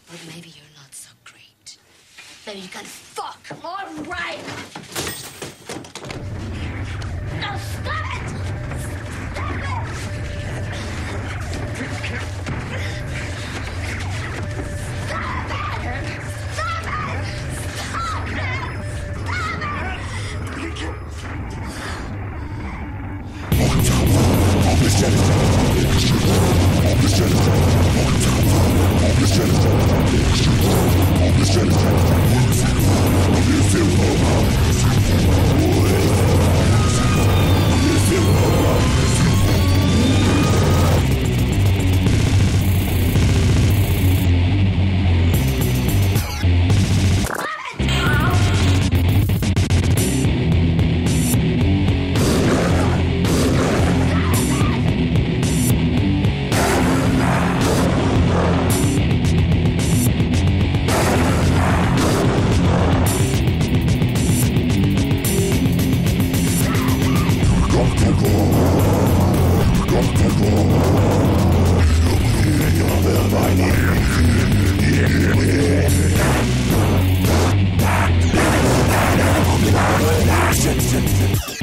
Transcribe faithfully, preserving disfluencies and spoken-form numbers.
But maybe you're not so great. Maybe you can fuck. All right. No, stop it! Stop it! Stop it! Stop it! Stop Shit, shit, shit.